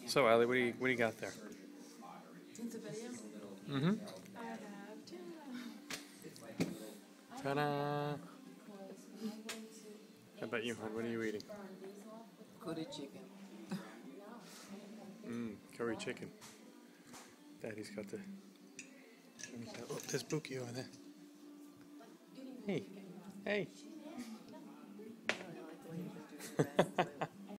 So, Allie, what do you got there? It's a video. Mm-hmm. I have tuna. Ta-da! How about you, hon? What are you eating? Curry chicken. Curry chicken. Daddy's got the... Oh, there's Bookie over there. Hey. Hey.